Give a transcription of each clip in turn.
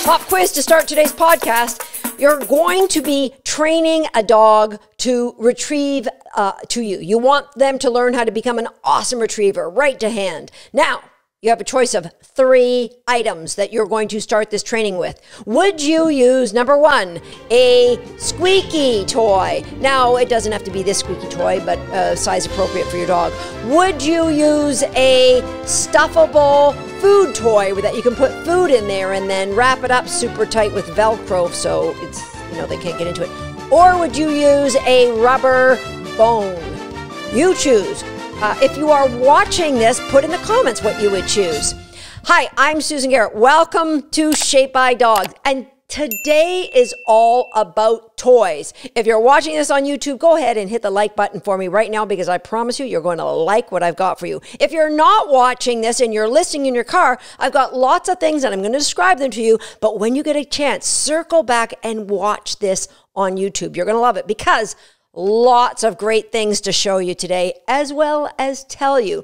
Pop quiz to start today's podcast. You're going to be training a dog to retrieve to you. You want them to learn how to become an awesome retriever, right to hand. Now, you have a choice of 3 items that you're going to start this training with. Would you use, number 1, a squeaky toy? Now, it doesn't have to be this squeaky toy, but size appropriate for your dog. Would you use a stuffable food toy that you can put food in there and then wrap it up super tight with Velcro so it's, they can't get into it? Or would you use a rubber bone? You choose. If you are watching this, put in the comments what you would choose. Hi, I'm Susan Garrett. Welcome to Shaped by Dogs. And today is all about toys. If you're watching this on YouTube, go ahead and hit the like button for me right now because I promise you're going to like what I've got for you. If you're not watching this and you're listening in your car, I've got lots of things and I'm going to describe them to you. But when you get a chance, circle back and watch this on YouTube. You're going to love it because lots of great things to show you today, as well as tell you.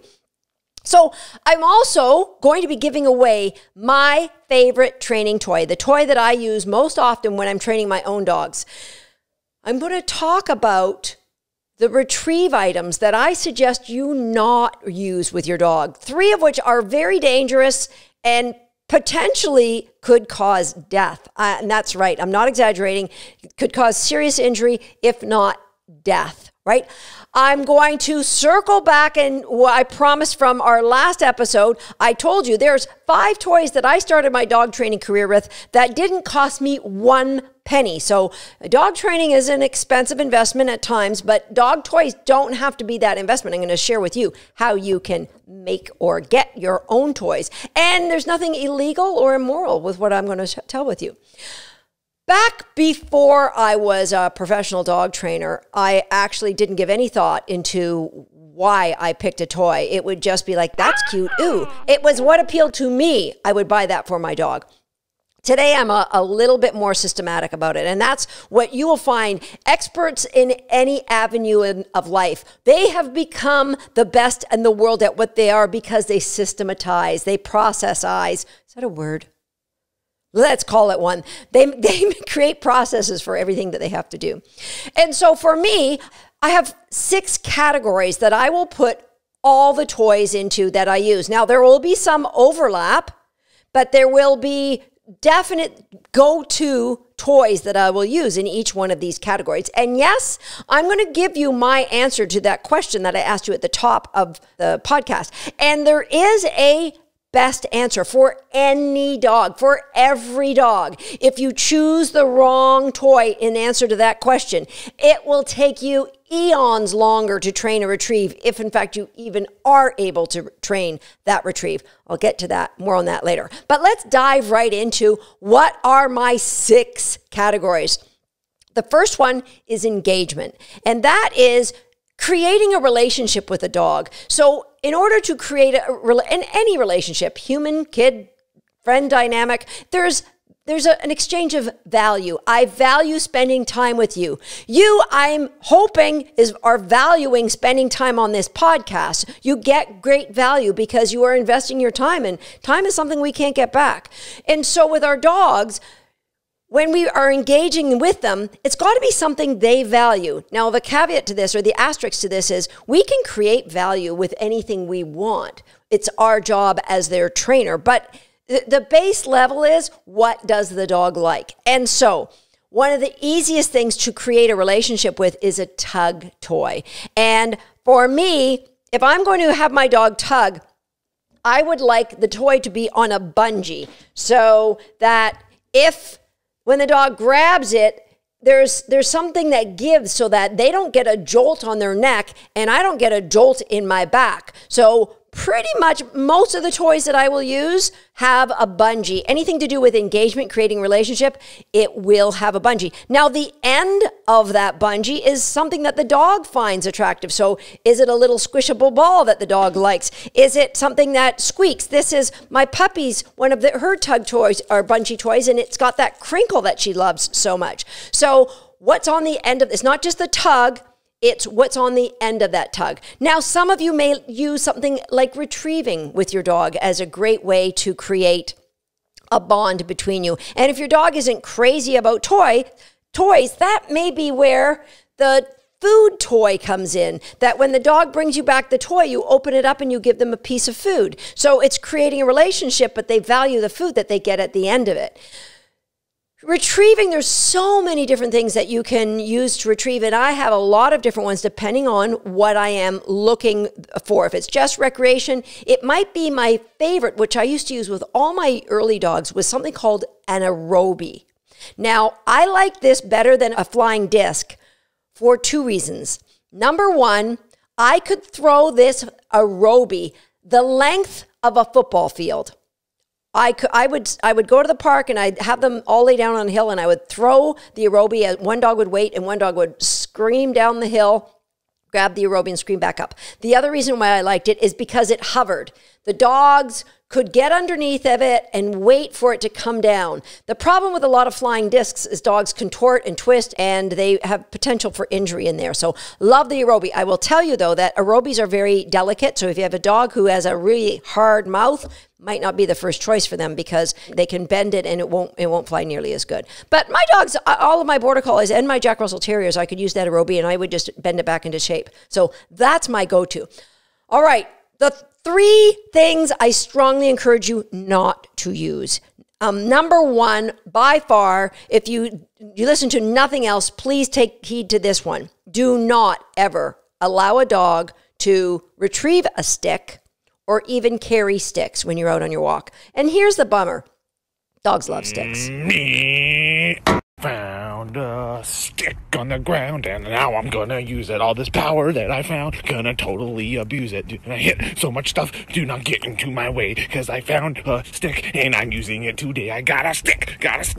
So I'm also going to be giving away my favorite training toy, the toy that I use most often when I'm training my own dogs. I'm going to talk about the retrieve items that I suggest you not use with your dog, 3 of which are very dangerous and potentially could cause death. And that's right. I'm not exaggerating. It could cause serious injury, if not death, right? I'm going to circle back and what I promised from our last episode. I told you there's 5 toys that I started my dog training career with that didn't cost me 1 penny. So dog training is an expensive investment at times, but dog toys don't have to be that investment. I'm going to share with you how you can make or get your own toys. And there's nothing illegal or immoral with what I'm going to tell with you. Back before I was a professional dog trainer, I actually didn't give any thought into why I picked a toy. It would just be like, that's cute, ooh. It was what appealed to me. I would buy that for my dog. Today, I'm a little bit more systematic about it, and that's what you will find experts in any avenue of life. They have become the best in the world at what they are because they systematize, they processize. Is that a word? Let's call it one. They create processes for everything that they have to do. And so for me, I have 6 categories that I will put all the toys into that I use. Now, there will be some overlap, but there will be definite go-to toys that I will use in each one of these categories. And yes, I'm going to give you my answer to that question that I asked you at the top of the podcast. And there is a best answer for any dog, for every dog. If you choose the wrong toy in answer to that question, it will take you eons longer to train a retrieve, if in fact you even are able to train that retrieve. I'll get to that, more on that later. But let's dive right into what are my 6 categories. The first one is engagement, and that is creating a relationship with a dog. So in order to create in any relationship, human, kid, friend dynamic, there's an exchange of value. I value spending time with you. You, I'm hoping, are valuing spending time on this podcast. You get great value because you are investing your time, and time is something we can't get back. And so with our dogs, when we are engaging with them, it's got to be something they value. Now, the caveat to this, or the asterisk to this, is we can create value with anything we want. It's our job as their trainer. But the base level is, what does the dog like? And so one of the easiest things to create a relationship with is a tug toy. And for me, if I'm going to have my dog tug, I would like the toy to be on a bungee so that when the dog grabs it, there's something that gives so that they don't get a jolt on their neck and I don't get a jolt in my back. So pretty much most of the toys that I will use have a bungee. Anything to do with engagement, creating relationship, it will have a bungee. Now, the end of that bungee is something that the dog finds attractive. So is it a little squishable ball that the dog likes? Is it something that squeaks? This is my puppy's, one of her tug toys or bungee toys, and it's got that crinkle that she loves so much. So what's on the end of this? Not just the tug, it's what's on the end of that tug. Now, some of you may use something like retrieving with your dog as a great way to create a bond between you. And if your dog isn't crazy about toys, that may be where the food toy comes in, that when the dog brings you back the toy, you open it up and you give them a piece of food. So it's creating a relationship, but they value the food that they get at the end of it. Retrieving, there's so many different things that you can use to retrieve, and I have a lot of different ones depending on what I am looking for. If it's just recreation, it might be my favorite, which I used to use with all my early dogs, was something called an Aerobie. Now, I like this better than a flying disc for two reasons. Number one, I could throw this Aerobie the length of a football field. I would go to the park and I'd have them all lay down on a hill and I would throw the Aerobie. One dog would wait and one dog would scream down the hill, grab the Aerobie and scream back up. The other reason why I liked it is because it hovered. The dogs could get underneath of it and wait for it to come down. The problem with a lot of flying discs is dogs contort and twist and they have potential for injury in there. So love the Aerobie. I will tell you though that Aerobies are very delicate. So if you have a dog who has a really hard mouth, might not be the first choice for them because they can bend it and it won't fly nearly as good. But my dogs, all of my Border Collies and my Jack Russell Terriers, I could use that Aerobie and I would just bend it back into shape. So that's my go-to. All right, the 3 things I strongly encourage you not to use. Number one, by far, if you listen to nothing else, please take heed to this one. Do not ever allow a dog to retrieve a stick or even carry sticks when you're out on your walk. And here's the bummer. Dogs love sticks. Found a stick on the ground and now I'm gonna use it. All this power that I found, gonna totally abuse it. I hit so much stuff, do not get into my way, cause I found a stick and I'm using it today. I got a stick.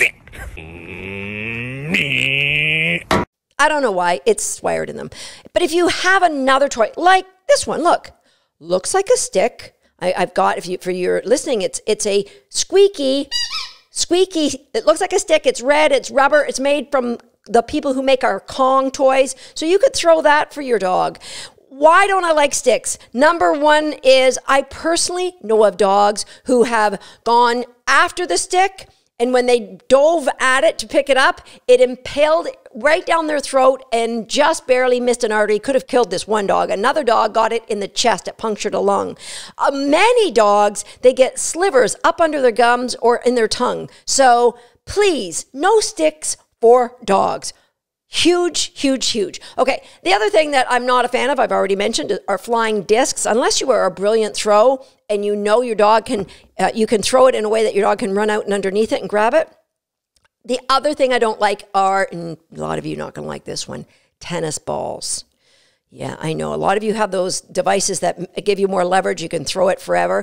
I don't know why, it's wired in them. But if you have another toy, like this one, look. Looks like a stick. I've got, for your listening, it's a squeaky, it looks like a stick. It's red, it's rubber. It's made from the people who make our Kong toys. So you could throw that for your dog. Why don't I like sticks? Number one is I personally know of dogs who have gone after the stick, and when they dove at it to pick it up, it impaled right down their throat and just barely missed an artery. Could have killed this one dog. Another dog got it in the chest. It punctured a lung. Many dogs, they get slivers up under their gums or in their tongue. So please, no sticks for dogs. Huge, huge, huge. Okay, the other thing that I'm not a fan of, I've already mentioned, are flying discs. Unless you are a brilliant throw and you know your dog can, you can throw it in a way that your dog can run out and underneath it and grab it. The other thing I don't like are, and a lot of you are not going to like this one, tennis balls. Yeah, I know. A lot of you have those devices that give you more leverage. You can throw it forever.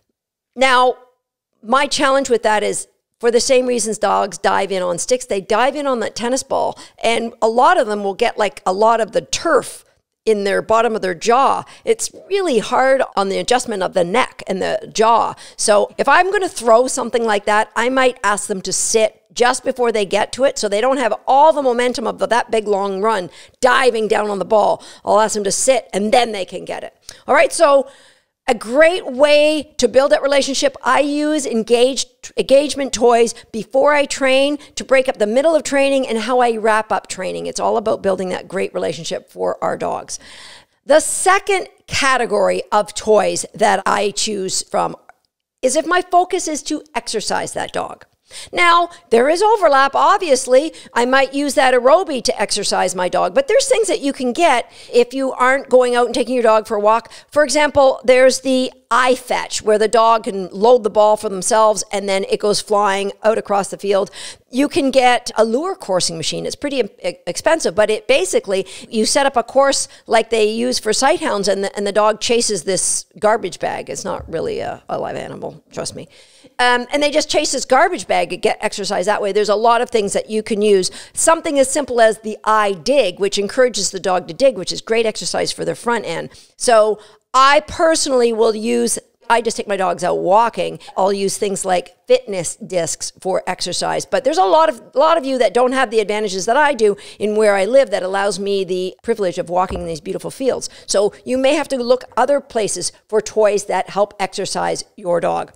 Now, my challenge with that is, for the same reasons dogs dive in on sticks, they dive in on that tennis ball. And a lot of them will get like a lot of the turf in their bottom of their jaw. It's really hard on the adjustment of the neck and the jaw. So if I'm going to throw something like that, I might ask them to sit just before they get to it so they don't have all the momentum of that big long run diving down on the ball. I'll ask them to sit and then they can get it. All right, so a great way to build that relationship, I use engagement toys before I train to break up the middle of training and how I wrap up training. It's all about building that great relationship for our dogs. The second category of toys that I choose from is if my focus is to exercise that dog. Now, there is overlap, obviously. I might use that Aerobie to exercise my dog, but there's things that you can get if you aren't going out and taking your dog for a walk. For example, there's the iFetch, where the dog can load the ball for themselves and then it goes flying out across the field. You can get a lure coursing machine. It's pretty expensive, but it basically, you set up a course like they use for sight hounds and the dog chases this garbage bag. It's not really a live animal, trust me. And they just chase this garbage bag and get exercise that way. There's a lot of things that you can use. Something as simple as the iDig, which encourages the dog to dig, which is great exercise for their front end. So I personally will use, I just take my dogs out walking. I'll use things like fitness discs for exercise. But there's a lot of you that don't have the advantages that I do in where I live that allows me the privilege of walking in these beautiful fields. So you may have to look other places for toys that help exercise your dog.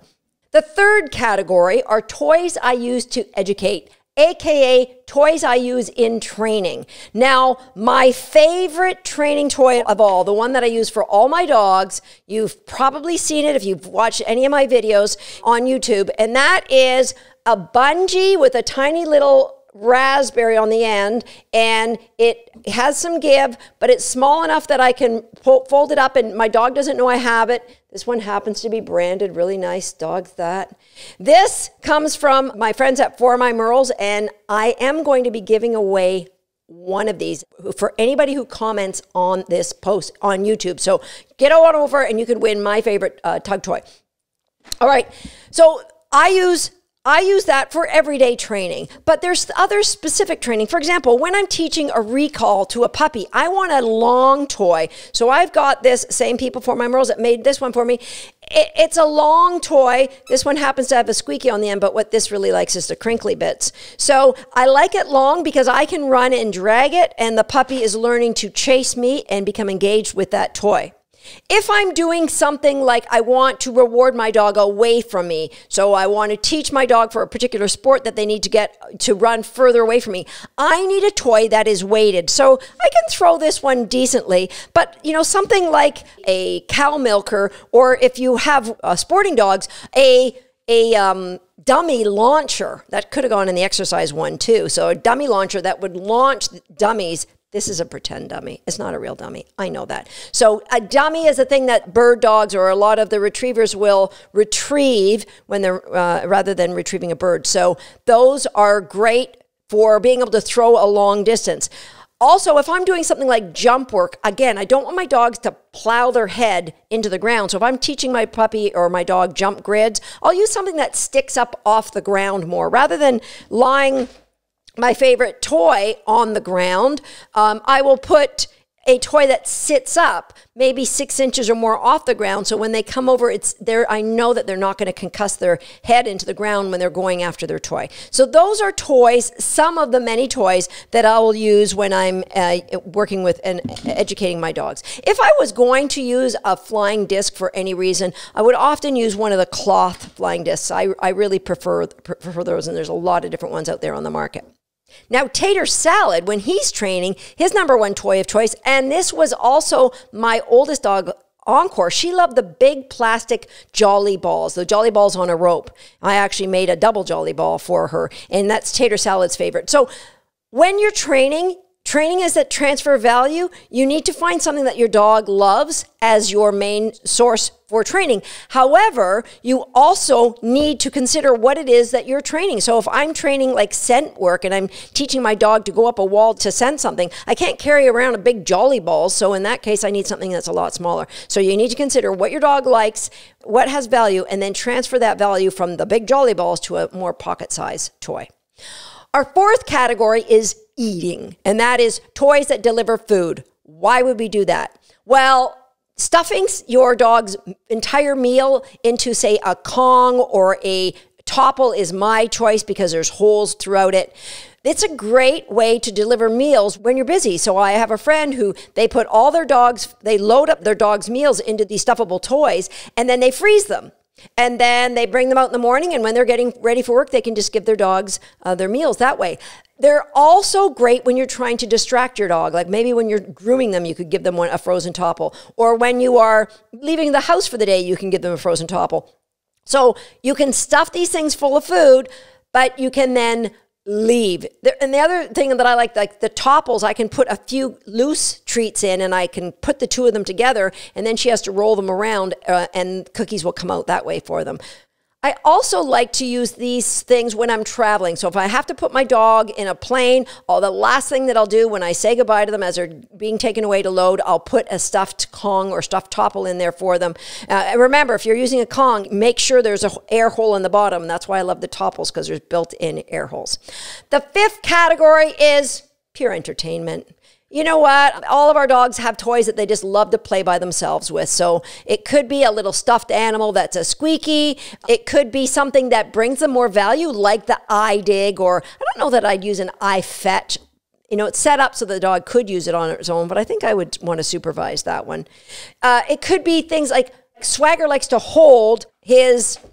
The third category are toys I use to educate, aka toys I use in training. Now, my favorite training toy of all, the one that I use for all my dogs, you've probably seen it if you've watched any of my videos on YouTube, and that is a bungee with a tiny little raspberry on the end, and it has some give, but it's small enough that I can fold it up, and my dog doesn't know I have it. This one happens to be branded, really nice, Dog That. This comes from my friends at For My Merles, and I am going to be giving away one of these for anybody who comments on this post on YouTube. So get on over and you can win my favorite tug toy. All right, so I use that for everyday training, but there's other specific training. For example, when I'm teaching a recall to a puppy, I want a long toy. So I've got this, same people For My Merles that made this one for me. It's a long toy. This one happens to have a squeaky on the end, but what this really likes is the crinkly bits. So I like it long because I can run and drag it, and the puppy is learning to chase me and become engaged with that toy. If I'm doing something like I want to reward my dog away from me, so I want to teach my dog for a particular sport that they need to get to run further away from me, I need a toy that is weighted. So I can throw this one decently, but you know, something like a cow milker, or if you have sporting dogs, a dummy launcher. That could have gone in the exercise one too. So a dummy launcher that would launch dummies. This is a pretend dummy. It's not a real dummy. I know that. So a dummy is a thing that bird dogs or a lot of the retrievers will retrieve when they're rather than retrieving a bird. So those are great for being able to throw a long distance. Also, if I'm doing something like jump work, again, I don't want my dogs to plow their head into the ground. So if I'm teaching my puppy or my dog jump grids, I'll use something that sticks up off the ground more rather than lying my favorite toy on the ground. I will put a toy that sits up maybe 6 inches or more off the ground. So when they come over, it's there. I know that they're not going to concuss their head into the ground when they're going after their toy. So those are toys, some of the many toys that I will use when I'm working with and educating my dogs. If I was going to use a flying disc for any reason, I would often use one of the cloth flying discs. I really prefer those, and there's a lot of different ones out there on the market. Now, Tater Salad, when he's training, his #1 toy of choice, and this was also my oldest dog, Encore. She loved the big plastic Jolly Balls, the Jolly Balls on a rope. I actually made a double Jolly Ball for her, and that's Tater Salad's favorite. So when you're training is that transfer value. You need to find something that your dog loves as your main source for training. However, you also need to consider what it is that you're training. So if I'm training like scent work and I'm teaching my dog to go up a wall to scent something, I can't carry around a big Jolly Ball. So in that case, I need something that's a lot smaller. So you need to consider what your dog likes, what has value, and then transfer that value from the big Jolly Balls to a more pocket-sized toy. Our fourth category is eating, and that is toys that deliver food. Why would we do that? Well, stuffing your dog's entire meal into, say, a Kong or a Topple is my choice because there's holes throughout it. It's a great way to deliver meals when you're busy. So I have a friend who they put all their dogs, they load up their dogs' meals into these stuffable toys, and then they freeze them. And then they bring them out in the morning, and when they're getting ready for work, they can just give their dogs their meals that way. They're also great when you're trying to distract your dog. Like maybe when you're grooming them, you could give them a frozen Topple. Or when you are leaving the house for the day, you can give them a frozen Topple. So you can stuff these things full of food, but you can then leave. And the other thing that I like the Topples, I can put a few loose treats in, and I can put the two of them together, and then she has to roll them around, and cookies will come out that way for them. I also like to use these things when I'm traveling. So if I have to put my dog in a plane, the last thing that I'll do when I say goodbye to them as they're being taken away to load, I'll put a stuffed Kong or stuffed Topple in there for them. And remember, if you're using a Kong, make sure there's an air hole in the bottom. That's why I love the Topples, because there's built-in air holes. The fifth category is pure entertainment. You know what? All of our dogs have toys that they just love to play by themselves with. So it could be a little stuffed animal that's a squeaky. It could be something that brings them more value, like the iDig, or I don't know that I'd use an iFetch. You know, it's set up so the dog could use it on its own, but I think I would want to supervise that one. It could be things like Swagger likes to hold his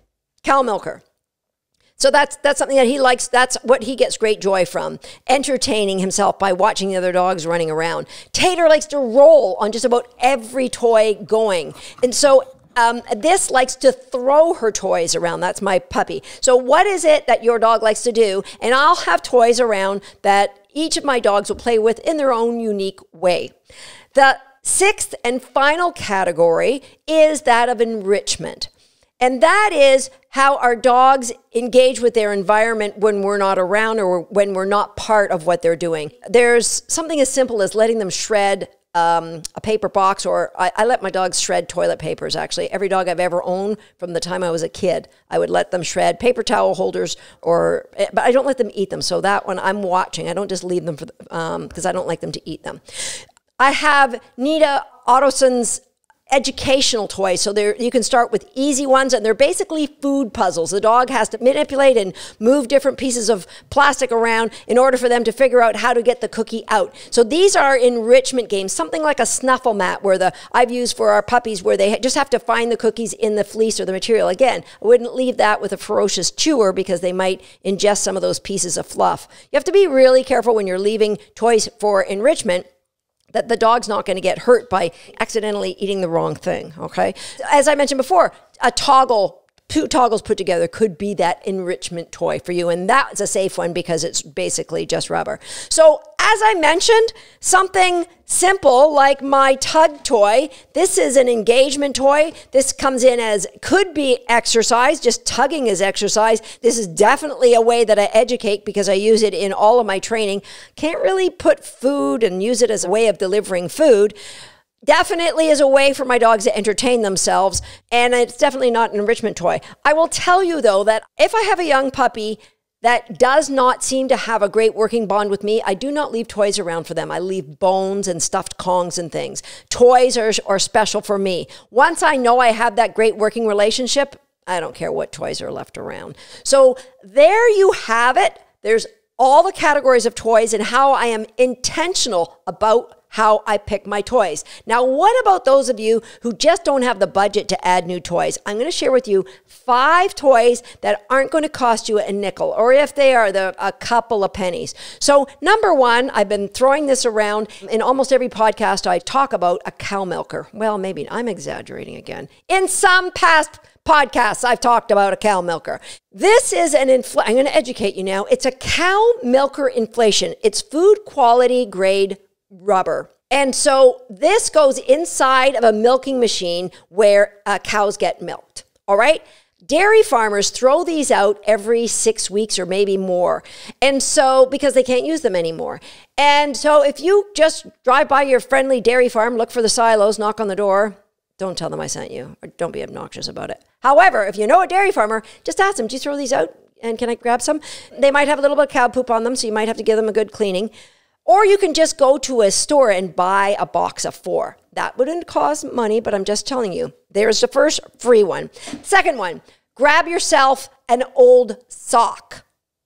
Cow milker. So that's something that he likes. That's what he gets great joy from, entertaining himself by watching the other dogs running around. Tater likes to roll on just about every toy going. And so this likes to throw her toys around. That's my puppy. So what is it that your dog likes to do? And I'll have toys around that each of my dogs will play with in their own unique way. The sixth and final category is that of enrichment. And that is how our dogs engage with their environment when we're not around or when we're not part of what they're doing. There's something as simple as letting them shred a paper box, or I let my dogs shred toilet papers, actually. Every dog I've ever owned from the time I was a kid, I would let them shred paper towel holders, but I don't let them eat them. So that one I'm watching. I don't just leave them because I don't like them to eat them. I have Nita Ottoson's educational toys. So you can start with easy ones, and they're basically food puzzles. The dog has to manipulate and move different pieces of plastic around in order for them to figure out how to get the cookie out. So these are enrichment games, something like a snuffle mat I've used for our puppies, where they just have to find the cookies in the fleece or the material. Again, I wouldn't leave that with a ferocious chewer because they might ingest some of those pieces of fluff. You have to be really careful when you're leaving toys for enrichment, that the dog's not going to get hurt by accidentally eating the wrong thing, okay? As I mentioned before, two toggles put together could be that enrichment toy for you, and that's a safe one because it's basically just rubber. So as I mentioned, something simple like my tug toy. This is an engagement toy. This comes in as, could be exercise, just tugging is exercise. This is definitely a way that I educate because I use it in all of my training. Can't really put food and use it as a way of delivering food. Definitely is a way for my dogs to entertain themselves, and it's definitely not an enrichment toy. I will tell you, though, that if I have a young puppy that does not seem to have a great working bond with me, I do not leave toys around for them. I leave bones and stuffed Kongs and things. Toys are special for me. Once I know I have that great working relationship, I don't care what toys are left around. So there you have it. There's all the categories of toys and how I am intentional about how I pick my toys. Now, what about those of you who just don't have the budget to add new toys? I'm going to share with you 5 toys that aren't going to cost you a nickel, or if they are, a couple of pennies. So number 1, I've been throwing this around in almost every podcast. I talk about a cow milker. Well, maybe I'm exaggerating again. In some past podcasts, I've talked about a cow milker. This is I'm going to educate you now. It's a cow milker inflation. It's food quality grade rubber. And so this goes inside of a milking machine where cows get milked. All right. Dairy farmers throw these out every 6 weeks or maybe more. And so, because they can't use them anymore. And so if you just drive by your friendly dairy farm, look for the silos, knock on the door, don't tell them I sent you, or don't be obnoxious about it. However, if you know a dairy farmer, just ask them, do you throw these out? And can I grab some? They might have a little bit of cow poop on them, so you might have to give them a good cleaning. Or you can just go to a store and buy a box of 4. That wouldn't cost money, but I'm just telling you. There's the first free one. Second one, grab yourself an old sock.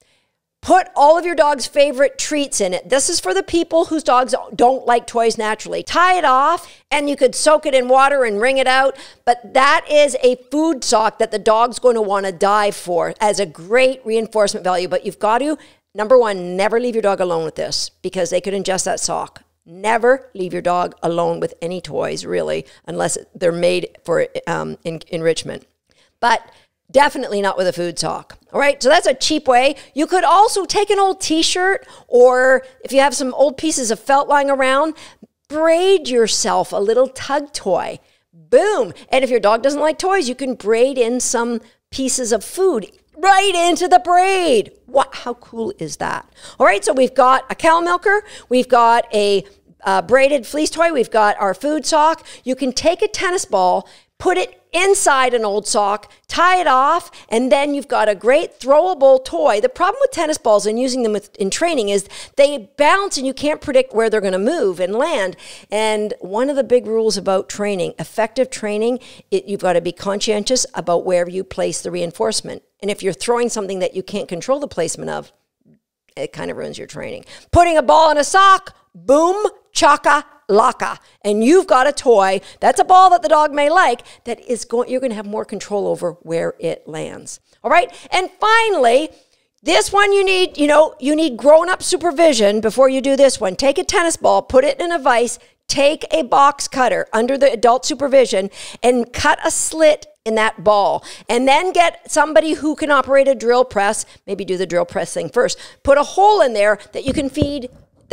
Put all of your dog's favorite treats in it. This is for the people whose dogs don't like toys naturally. Tie it off, and you could soak it in water and wring it out. But that is a food sock that the dog's going to want to dive for as a great reinforcement value. But you've got to, number 1, never leave your dog alone with this because they could ingest that sock. Never leave your dog alone with any toys, really, unless they're made for enrichment. But definitely not with a food sock. All right, so that's a cheap way. You could also take an old t-shirt, or if you have some old pieces of felt lying around, braid yourself a little tug toy. Boom. And if your dog doesn't like toys, you can braid in some pieces of food right into the braid. What? How cool is that? All right, so we've got a cow milker. We've got a braided fleece toy. We've got our food sock. You can take a tennis ball, put it inside an old sock, tie it off, and then you've got a great throwable toy. The problem with tennis balls and using them in training is they bounce and you can't predict where they're going to move and land. And one of the big rules about training, effective training, you've got to be conscientious about where you place the reinforcement. And if you're throwing something that you can't control the placement of, it kind of ruins your training. Putting a ball in a sock, boom, chaka-laka. And you've got a toy, that's a ball that the dog may like, that is you're going to have more control over where it lands. All right? And finally, this one you need grown-up supervision before you do this one. Take a tennis ball, put it in a vise, take a box cutter under the adult supervision and cut a slit in that ball. And then get somebody who can operate a drill press, maybe do the drill press thing first. Put a hole in there that you can feed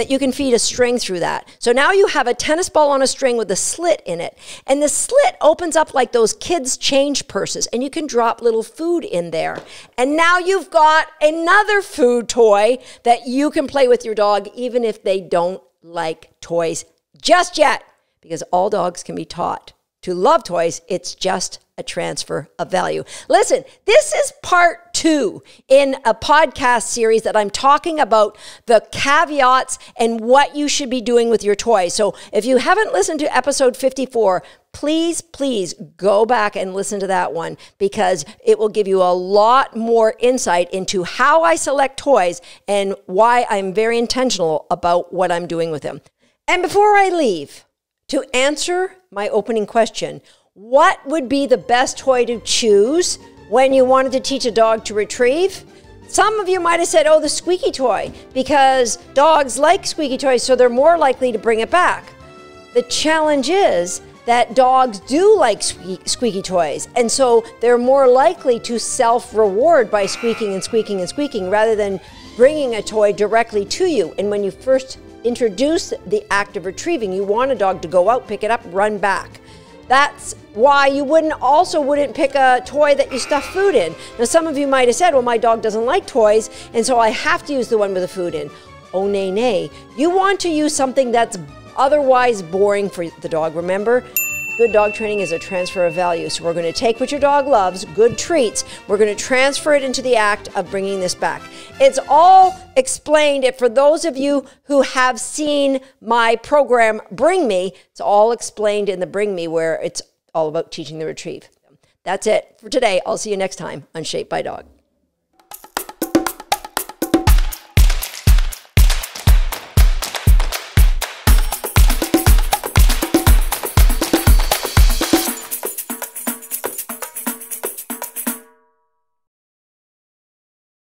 a string through that. So now you have a tennis ball on a string with a slit in it. And the slit opens up like those kids' change purses, and you can drop little food in there. And now you've got another food toy that you can play with your dog, even if they don't like toys just yet, because all dogs can be taught to love toys. It's just a transfer of value. Listen, this is part 2 in a podcast series that I'm talking about the caveats and what you should be doing with your toys. So if you haven't listened to episode 54, please go back and listen to that one, because it will give you a lot more insight into how I select toys and why I'm very intentional about what I'm doing with them. And before I leave, to answer my opening question, what would be the best toy to choose when you wanted to teach a dog to retrieve? Some of you might have said, oh, the squeaky toy, because dogs like squeaky toys, so they're more likely to bring it back. The challenge is that dogs do like squeaky toys, and so they're more likely to self-reward by squeaking and squeaking and squeaking rather than bringing a toy directly to you. And when you first introduce the act of retrieving, you want a dog to go out, pick it up, run back. That's why you wouldn't pick a toy that you stuff food in. Now, some of you might have said, well, my dog doesn't like toys, and so I have to use the one with the food in. Oh, nay. You want to use something that's otherwise boring for the dog. Remember, good dog training is a transfer of value. So we're going to take what your dog loves, good treats, we're going to transfer it into the act of bringing this back. It's all explained. For those of you who have seen my program, Bring Me, it's all explained in the Bring Me, where it's all about teaching the retrieve. That's it for today. I'll see you next time on Shaped by Dog.